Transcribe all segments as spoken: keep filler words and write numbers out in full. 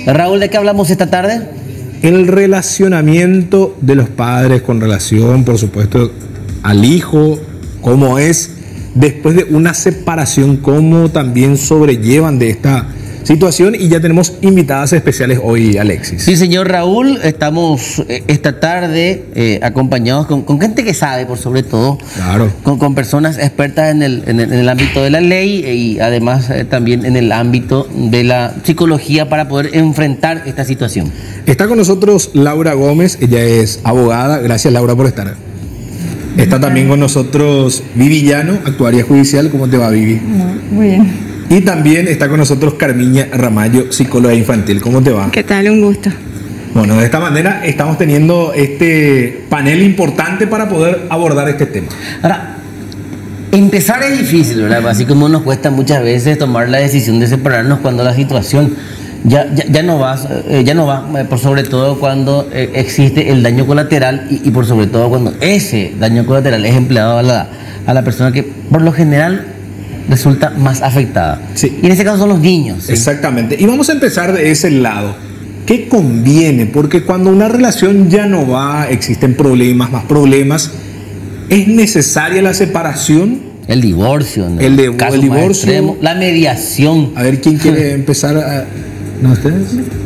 Raúl, ¿de qué hablamos esta tarde? El relacionamiento de los padres con relación, por supuesto, al hijo, cómo es después de una separación, cómo también sobrellevan de esta situación, y ya tenemos invitadas especiales hoy, Alexis. Sí, señor Raúl, estamos eh, esta tarde eh, acompañados con, con gente que sabe, por sobre todo, claro, con, con personas expertas en el, en el, en el ámbito de la ley y además eh, también en el ámbito de la psicología para poder enfrentar esta situación. Está con nosotros Laura Gómez, ella es abogada. Gracias, Laura, por estar. Está también con nosotros Vivi Llano, actuaria judicial. ¿Cómo te va, Vivi? Muy, muy bien. Y también está con nosotros Carmiña Ramallo, psicóloga infantil. ¿Cómo te va? ¿Qué tal? Un gusto. Bueno, de esta manera estamos teniendo este panel importante para poder abordar este tema. Ahora, empezar es difícil, ¿verdad? Así como nos cuesta muchas veces tomar la decisión de separarnos cuando la situación ya, ya, ya no va, eh, ya no va eh, por sobre todo cuando eh, existe el daño colateral y, y por sobre todo cuando ese daño colateral es empleado a la, a la persona que por lo general resulta más afectada. Sí. Y en ese caso son los niños. ¿Sí? Exactamente. Y vamos a empezar de ese lado. ¿Qué conviene? Porque cuando una relación ya no va, existen problemas, más problemas, ¿es necesaria la separación? El divorcio, ¿no? El, de, Caso el divorcio. extremo, la mediación. A ver, ¿quién quiere empezar a...? ¿No, ustedes?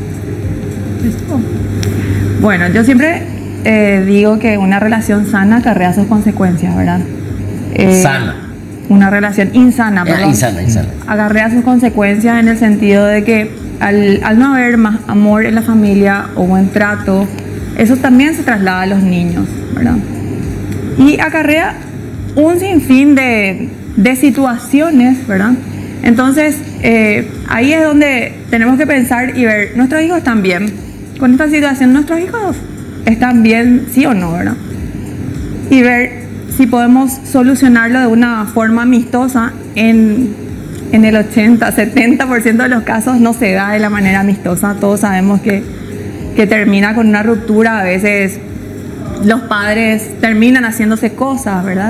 Bueno, yo siempre eh, digo que una relación sana acarrea sus consecuencias, ¿verdad? Eh, Sana. Una relación insana, Eh, perdón. insana, insana. Acarrea sus consecuencias en el sentido de que al, al no haber más amor en la familia o buen trato, eso también se traslada a los niños, ¿verdad? Y acarrea un sinfín de, de situaciones, ¿verdad? Entonces, eh, ahí es donde tenemos que pensar y ver, ¿nuestros hijos están bien? Con esta situación, ¿nuestros hijos están bien, sí o no, verdad? Y ver si podemos solucionarlo de una forma amistosa. En, en el ochenta, setenta por ciento de los casos no se da de la manera amistosa. Todos sabemos que, que termina con una ruptura. A veces los padres terminan haciéndose cosas, ¿verdad?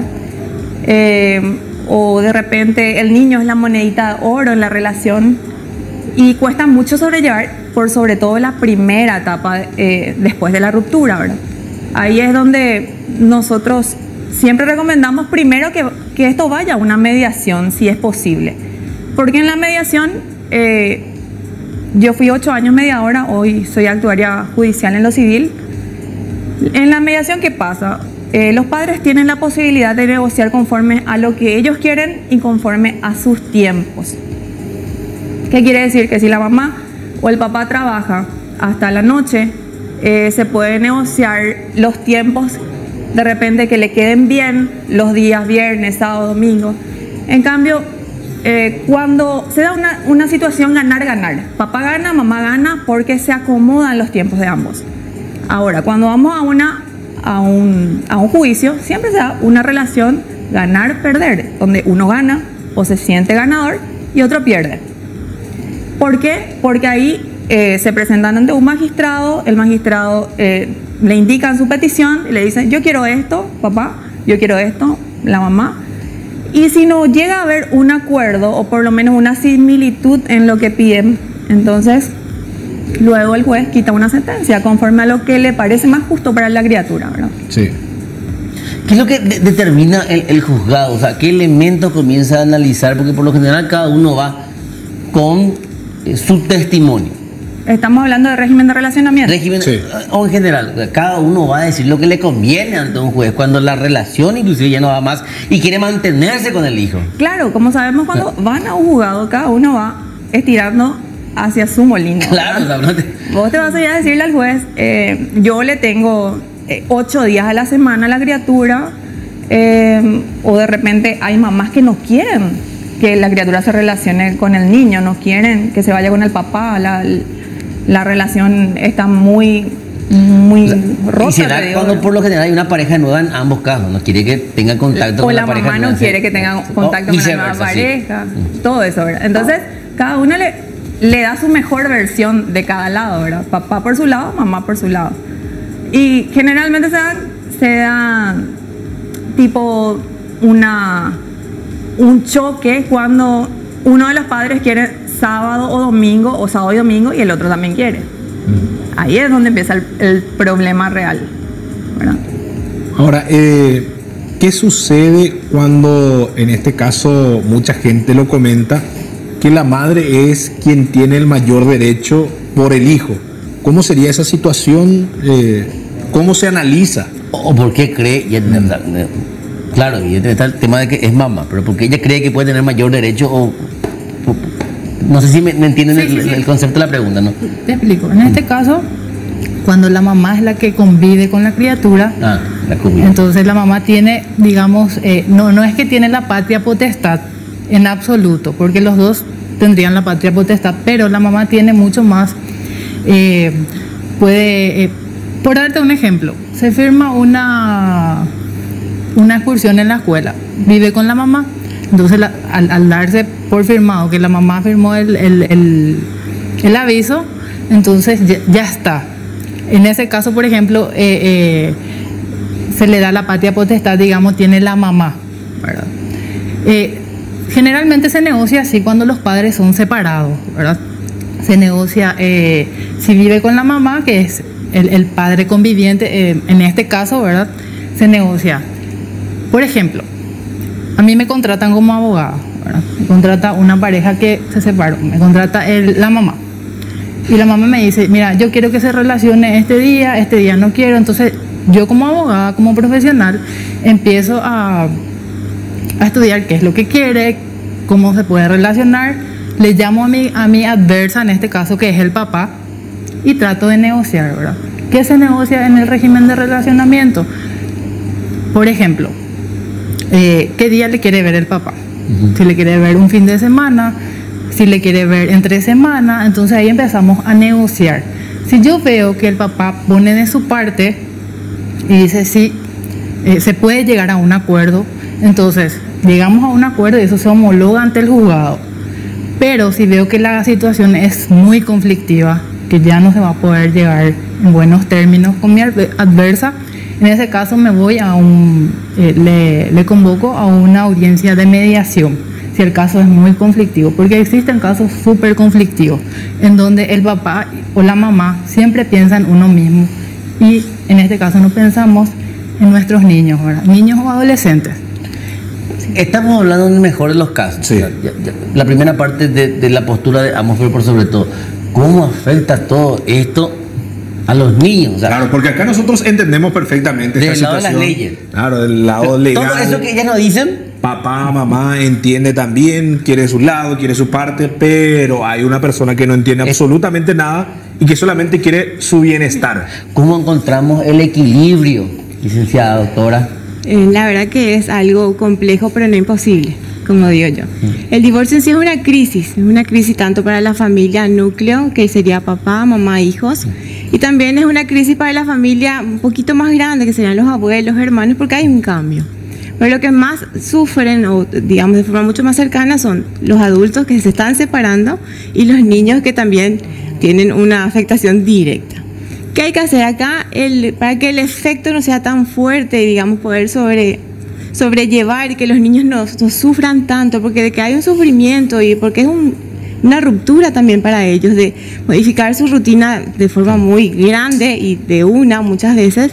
Eh, o de repente el niño es la monedita de oro en la relación y cuesta mucho sobrellevar, por sobre todo la primera etapa eh, después de la ruptura, ¿verdad? Ahí es donde nosotros siempre recomendamos primero que, que esto vaya a una mediación, si es posible. Porque en la mediación, eh, yo fui ocho años mediadora, hoy soy actuaria judicial en lo civil. En la mediación, ¿qué pasa? Eh, los padres tienen la posibilidad de negociar conforme a lo que ellos quieren y conforme a sus tiempos. ¿Qué quiere decir? Que si la mamá o el papá trabaja hasta la noche, eh, se puede negociar los tiempos de repente que le queden bien los días viernes, sábado, domingo. En cambio, eh, cuando se da una, una situación ganar-ganar, papá gana, mamá gana, porque se acomodan los tiempos de ambos. Ahora, cuando vamos a, una, a, un, a un juicio, siempre se da una relación ganar-perder, donde uno gana o se siente ganador y otro pierde. ¿Por qué? Porque ahí eh, se presentan ante un magistrado, el magistrado eh, le indican su petición y le dicen, yo quiero esto, papá, yo quiero esto, la mamá. Y si no llega a haber un acuerdo o por lo menos una similitud en lo que piden, entonces luego el juez quita una sentencia conforme a lo que le parece más justo para la criatura, ¿verdad? Sí. ¿Qué es lo que de determina el, el juzgado? O sea, ¿qué elementos comienza a analizar? Porque por lo general cada uno va con eh, su testimonio. Estamos hablando de régimen de relacionamiento. Régimen, Sí. o en general, cada uno va a decir lo que le conviene ante un juez, cuando la relación inclusive ya no va más y quiere mantenerse con el hijo. Claro, como sabemos, cuando van a un juzgado, cada uno va estirando hacia su molino. Claro, la verdad. Vos te vas a ir a decirle al juez, eh, yo le tengo eh, ocho días a la semana a la criatura, eh, o de repente hay mamás que no quieren que la criatura se relacione con el niño, no quieren que se vaya con el papá, la, la relación está muy, muy rota. Y se da cuando por lo general hay una pareja nueva en ambos casos, no quiere que tenga contacto o con la, la pareja mamá nueva. no quiere que tenga contacto O con la nueva viceversa, pareja, sí. todo eso, ¿verdad? Entonces, cada uno le, le da su mejor versión de cada lado, ¿verdad? Papá por su lado, mamá por su lado. Y generalmente se dan, se dan tipo una, un choque cuando uno de los padres quiere sábado o domingo, o sábado y domingo, y el otro también quiere. Mm. Ahí es donde empieza el, el problema real, ¿verdad? Ahora, eh, ¿qué sucede cuando, en este caso, mucha gente lo comenta, que la madre es quien tiene el mayor derecho por el hijo? ¿Cómo sería esa situación? Eh, ¿Cómo se analiza? ¿O por qué cree? Y, mm. Claro, y está el tema de que es mamá, pero porque ella cree que puede tener mayor derecho o... o no sé si me, me entienden sí, el, sí, sí. el concepto de la pregunta, ¿no? Te explico. En este caso, cuando la mamá es la que convive con la criatura, ah, la entonces la mamá tiene, digamos, eh, no, no es que tiene la patria potestad en absoluto, porque los dos tendrían la patria potestad, pero la mamá tiene mucho más, eh, puede, eh, por darte un ejemplo, se firma una, una excursión en la escuela, vive con la mamá, entonces la, al, al darse por firmado que la mamá firmó el, el, el, el aviso, entonces ya, ya está. En ese caso, por ejemplo, eh, eh, se le da la patria potestad, digamos, tiene la mamá, ¿verdad? Eh, generalmente se negocia así cuando los padres son separados, ¿verdad? Se negocia, eh, si vive con la mamá, que es el, el padre conviviente, eh, en este caso, ¿verdad? Se negocia. Por ejemplo, a mí me contratan como abogada, ¿verdad? Me contrata una pareja que se separó, me contrata el, la mamá. Y la mamá me dice, mira, yo quiero que se relacione este día, este día no quiero. Entonces, yo como abogada, como profesional, empiezo a, a estudiar qué es lo que quiere, cómo se puede relacionar. Le llamo a mi, a mi adversa, en este caso, que es el papá, y trato de negociar, ¿verdad? ¿Qué se negocia en el régimen de relacionamiento? Por ejemplo, eh, ¿qué día le quiere ver el papá? Uh-huh. Si le quiere ver un fin de semana, si le quiere ver entre semana, entonces ahí empezamos a negociar. Si yo veo que el papá pone de su parte y dice sí, eh, se puede llegar a un acuerdo, entonces llegamos a un acuerdo y eso se homologa ante el juzgado. Pero si veo que la situación es muy conflictiva, que ya no se va a poder llegar en buenos términos con mi adversa, en ese caso me voy a un, eh, le, le convoco a una audiencia de mediación, si el caso es muy conflictivo, porque existen casos súper conflictivos, en donde el papá o la mamá siempre piensan uno mismo, y en este caso no pensamos en nuestros niños, ¿verdad? Niños o adolescentes. Estamos hablando en el mejor de los casos. Sí. Ya, ya, la primera parte de, de la postura de ambos, pero por sobre todo, ¿cómo afecta todo esto a los niños? O sea, claro, porque acá nosotros entendemos perfectamente esta del lado situación. de las leyes. Claro, del lado legal. Todo eso que ellas nos dicen. Papá, mamá entiende también, quiere su lado, quiere su parte, pero hay una persona que no entiende es, absolutamente nada y que solamente quiere su bienestar. ¿Cómo encontramos el equilibrio, licenciada doctora? Eh, la verdad que es algo complejo, pero no imposible, como digo yo. El divorcio en sí es una crisis, es una crisis tanto para la familia núcleo, que sería papá, mamá, hijos, y también es una crisis para la familia un poquito más grande, que serían los abuelos, hermanos, porque hay un cambio. Pero lo que más sufren, o digamos de forma mucho más cercana, son los adultos que se están separando y los niños que también tienen una afectación directa. ¿Qué hay que hacer acá? El, para que el efecto no sea tan fuerte, digamos, poder sobre, sobrellevar y que los niños no, no sufran tanto, porque de que hay un sufrimiento y porque es un, una ruptura también para ellos de modificar su rutina de forma muy grande y de una muchas veces,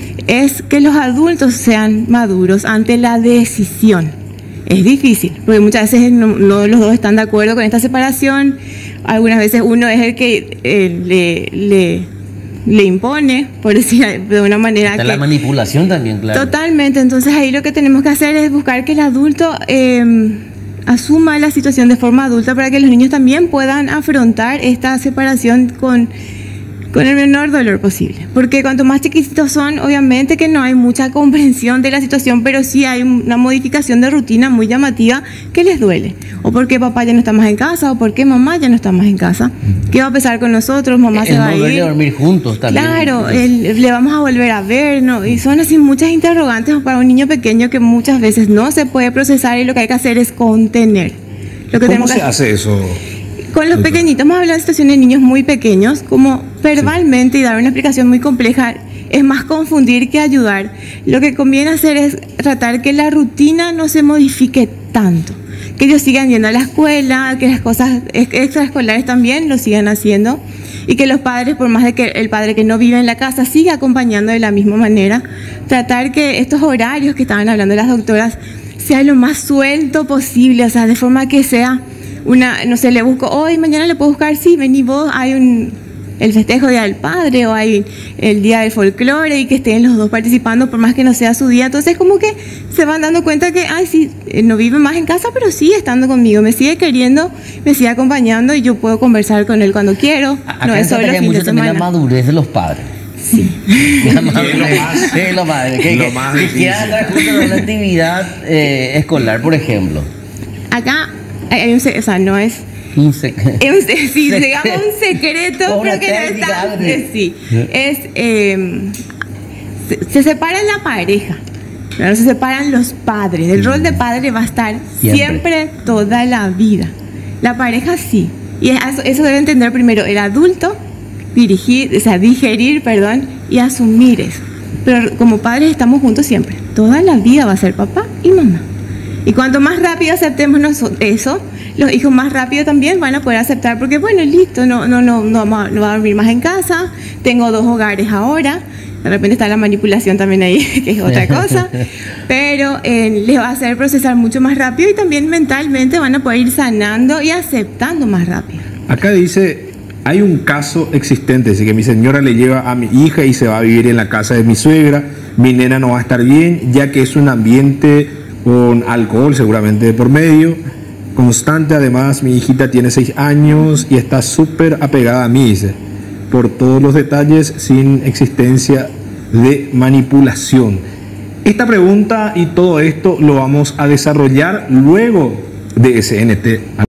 es que los adultos sean maduros ante la decisión. Es difícil, porque muchas veces no, no los dos están de acuerdo con esta separación. Algunas veces uno es el que eh, le, le, le impone, por decir de una manera. Está que, la manipulación también, claro. Totalmente, entonces ahí lo que tenemos que hacer es buscar que el adulto eh, asuma la situación de forma adulta para que los niños también puedan afrontar esta separación con... con el menor dolor posible, porque cuanto más chiquititos son, obviamente que no hay mucha comprensión de la situación, pero sí hay una modificación de rutina muy llamativa que les duele, o porque papá ya no está más en casa, o porque mamá ya no está más en casa. ¿Qué va a pasar con nosotros? Mamá el se va a ir. volver a dormir juntos también. Claro, el, le vamos a volver a ver, ¿no? Y son así muchas interrogantes para un niño pequeño que muchas veces no se puede procesar y lo que hay que hacer es contener. Lo que ¿Cómo se que hace eso? Con los pequeñitos, vamos a hablar de situaciones de niños muy pequeños, como verbalmente, sí, y dar una explicación muy compleja es más confundir que ayudar. Lo que conviene hacer es tratar que la rutina no se modifique tanto, que ellos sigan yendo a la escuela, que las cosas extraescolares también lo sigan haciendo, y que los padres, por más de que el padre que no vive en la casa siga acompañando de la misma manera, tratar que estos horarios que estaban hablando las doctoras sea lo más suelto posible, o sea, de forma que sea una, no sé, le busco hoy, mañana le puedo buscar, sí, vení vos, hay un, el festejo Día del Padre o hay el Día del Folclore, y que estén los dos participando por más que no sea su día. Entonces como que se van dando cuenta que, ay, sí, no vive más en casa, pero sigue estando conmigo, me sigue queriendo, me sigue acompañando, y yo puedo conversar con él cuando quiero. Acá no es solo mucho fin de también la semana. madurez de los padres. Sí. La madurez de los padres. Que, lo que- más que difícil. quieran estar juntos en una actividad eh, escolar, por ejemplo. Acá hay un, se- o sea, no es Un sec- Es un, se- sí, Secreto. digamos un secreto, Una pero que no es técnica, tan, algo así. eh, sí. Es, eh, se, se separan la pareja, pero se separan los padres. El rol de padre va a estar Siempre. siempre, toda la vida. La pareja sí. Y eso, eso debe entender primero el adulto, dirigir, o sea, digerir, perdón, y asumir eso. Pero como padres estamos juntos siempre. Toda la vida va a ser papá y mamá. Y cuanto más rápido aceptemos noso- eso, los hijos más rápido también van a poder aceptar, porque bueno, listo, no, no, no, no, vamos a- no va a dormir más en casa, tengo dos hogares ahora, de repente está la manipulación también ahí, que es otra cosa, pero eh, les va a hacer procesar mucho más rápido, y también mentalmente van a poder ir sanando y aceptando más rápido. Acá dice, hay un caso existente, dice que mi señora le lleva a mi hija y se va a vivir en la casa de mi suegra, mi nena no va a estar bien, ya que es un ambiente con alcohol seguramente de por medio, constante. Además, mi hijita tiene seis años y está súper apegada a mí, dice, por todos los detalles, sin existencia de manipulación. Esta pregunta y todo esto lo vamos a desarrollar luego de S N T.